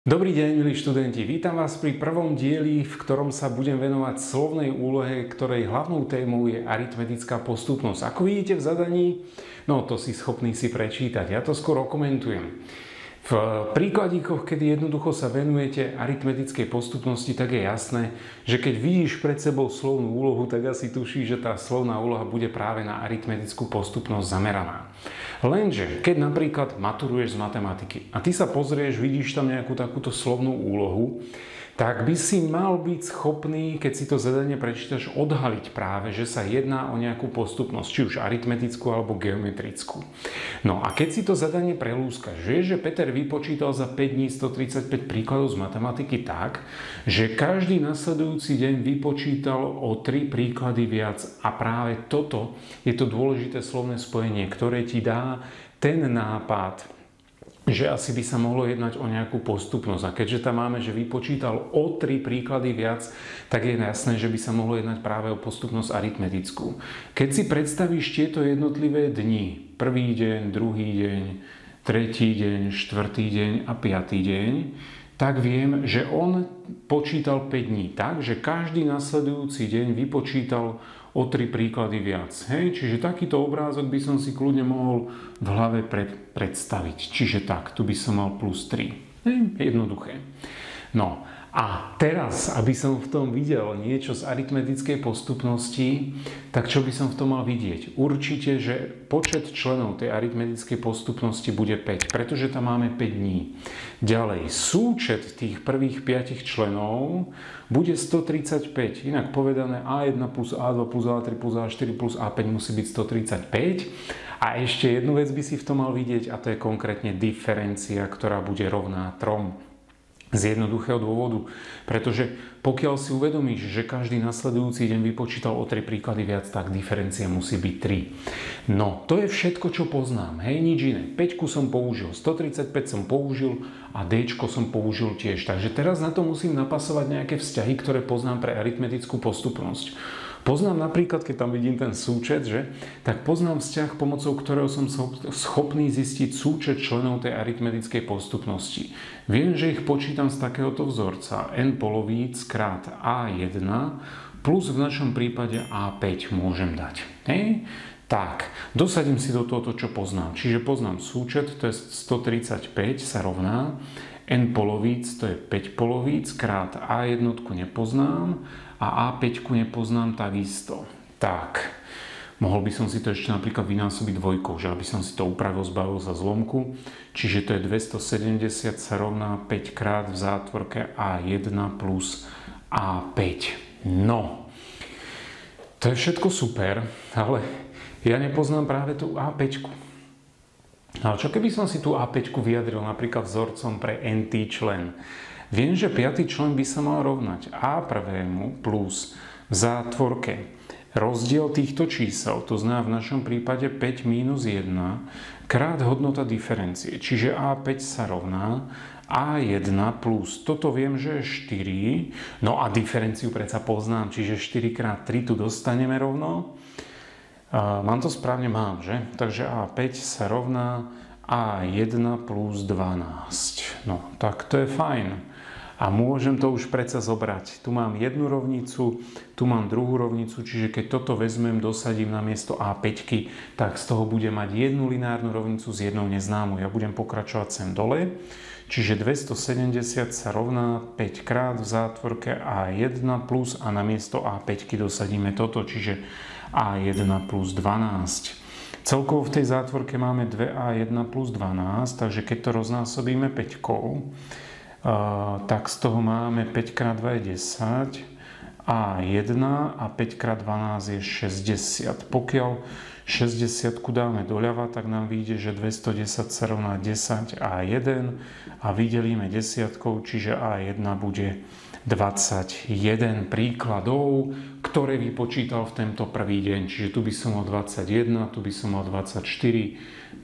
Dobrý deň, milí študenti. Vítam vás pri prvom dieli, v ktorom sa budem venovať slovnej úlohe, ktorej hlavnou témou je aritmetická postupnosť. Ako vidíte v zadaní, to si schopný si prečítať. Ja to skoro komentujem. V príkladíkoch, kedy jednoducho sa venujete aritmetickej postupnosti, tak je jasné, že keď vidíš pred sebou slovnú úlohu, tak asi tušíš, že tá slovná úloha bude práve na aritmetickú postupnosť zameraná. Lenže, keď napríklad maturuješ z matematiky a ty sa pozrieš, vidíš tam nejakú takúto slovnú úlohu, tak by si mal byť schopný, keď si to zadanie prečítaš, odhaliť práve, že sa jedná o nejakú postupnosť, či už aritmetickú alebo geometrickú. No a keď si to zadanie prelúskaš, vieš, že Peter vypočítal za 5 dní 135 príkladov z matematiky tak, že každý nasledujúci deň vypočítal o 3 príklady viac. A práve toto je to dôležité slovné spojenie, ktoré ti dá ten nápad, že asi by sa mohlo jednať o nejakú postupnosť. A keďže tam máme, že vypočítal o 3 príklady viac, tak je jasné, že by sa mohlo jednať práve o postupnosť aritmetickú. Keď si predstavíš tieto jednotlivé dni, prvý deň, druhý deň, tretí deň, štvrtý deň a piatý deň, tak viem, že on počítal 5 dní tak, že každý nasledujúci deň vypočítal o 3 príklady viac. Čiže takýto obrázok by som si kľudne mohol v hlave predstaviť. Čiže tak, tu by som mal plus 3. Jednoduché. No a teraz, aby som v tom videl niečo z aritmetickej postupnosti, tak čo by som v tom mal vidieť? Určite, že počet členov tej aritmetickej postupnosti bude 5, pretože tam máme 5 dní. Ďalej, súčet tých prvých 5 členov bude 135. Inak povedané A1 plus A2 plus A3 plus A4 plus A5 musí byť 135. A ešte jednu vec by si v tom mal vidieť, a to je konkrétne diferencia, ktorá bude rovná 3. Z jednoduchého dôvodu, pretože pokiaľ si uvedomíš, že každý nasledujúci deň vypočítal o 3 príklady viac, tak diferencia musí byť 3. No, to je všetko, čo poznám. Nič iné. 5 som použil, 135 som použil a D som použil tiež. Takže teraz na to musím napasovať nejaké vzťahy, ktoré poznám pre aritmetickú postupnosť. Poznám napríklad, keď tam vidím ten súčet, tak poznám vzťah, pomocou ktorého som schopný zistiť súčet členov tej aritmetickej postupnosti. Viem, že ich počítam z takéhoto vzorca n polovíc krát A1 plus v našom prípade A5 môžem dať. Tak, dosadím si do tohoto, čo poznám. Čiže poznám súčet, to je 135 sa rovná n polovíc, to je 5 polovíc krát A1 nepoznám a A5 nepoznám takisto. Tak, mohol by som si to ešte napríklad vynásobiť dvojkou, že aby som si to upravil, zbavil sa zlomku. Čiže to je 270 sa rovná 5 krát v zátvorke A1 plus A5. No, to je všetko super, ale ja nepoznám práve tú A5. Ale čo keby som si tú A5 vyjadril napríklad vzorcom pre nt člen? Viem, že 5. člen by sa mal rovnať A1 plus v zátvorke rozdiel týchto čísel, to znamená v našom prípade 5 minus 1 krát hodnota diferencie. Čiže A5 sa rovná A1 plus, toto viem, že je 4, no a diferenciu predsa poznám, čiže 4 krát 3 tu dostaneme rovno. Mám to správne? Mám, že? Takže A5 sa rovná A1 plus 12. No, tak to je fajn. A môžem to už predsa zobrať. Tu mám jednu rovnicu, tu mám druhú rovnicu, čiže keď toto vezmem, dosadím na miesto A5, tak z toho budem mať jednu lineárnu rovnicu s jednou neznámou. Ja budem pokračovať sem dole. Čiže 270 sa rovná 5 krát v zátvorke A1 plus a na miesto A5 dosadíme toto, čiže A1 plus 12. Celkovo v tej zátvorke máme 2A1 plus 12, takže keď to roznásobíme 5, tak z toho máme 5 krát 2 je 10, A1 a 5 krát 12 je 60. Pokiaľ 60 dáme doľava, tak nám vyjde, že 210 sa rovná 10 A1 a vydelíme desiatkou, čiže A1 bude 21 príkladov, ktoré vypočítal v tento prvý deň. Čiže tu by som mal 21, tu by som mal 24, 27,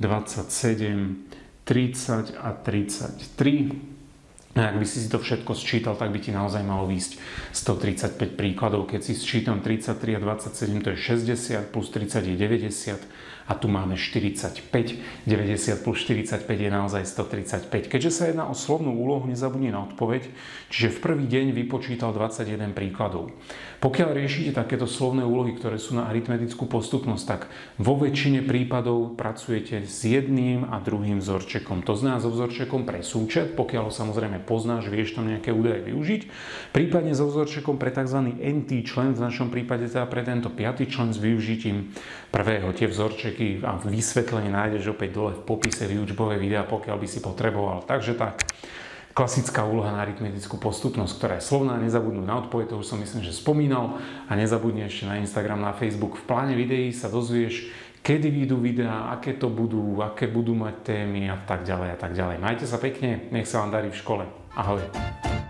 30 a 33. A ak by si to všetko sčítal, tak by ti naozaj malo výjsť 135 príkladov. Keď si sčítam 33 a 27, to je 60, plus 30 je 90 a tu máme 45. 90 plus 45 je naozaj 135. Keďže sa jedná o slovnú úlohu, nezabudni na odpoveď, čiže v prvý deň vypočítal 21 príkladov. Pokiaľ riešite takéto slovné úlohy, ktoré sú na aritmetickú postupnosť, tak vo väčšine prípadov pracujete s jedným a druhým vzorčekom. To znamená so vzorčekom pre súčet, pokiaľ ho samozrejme poznáš, vieš tam nejaké údaje využiť. Prípadne so vzorčekom pre tzv. NT člen, v našom prípade teda pre tento 5. člen s využitím prvého. Tie vzorčeky a vysvetlenie nájdeš opäť dole v popise výučbové videa, pokiaľ by si potreboval. Takže tak. Klasická úloha na aritmetickú postupnosť, ktorá je slovná, nezabudnú na odpoveď, to už som myslím, že spomínal, a nezabudni ešte na Instagram, na Facebook. V pláne videí sa dozvieš, kedy vyjdú videá, aké to budú, aké budú mať témy a tak ďalej a tak ďalej. Majte sa pekne, nech sa vám darí v škole. Ahoj.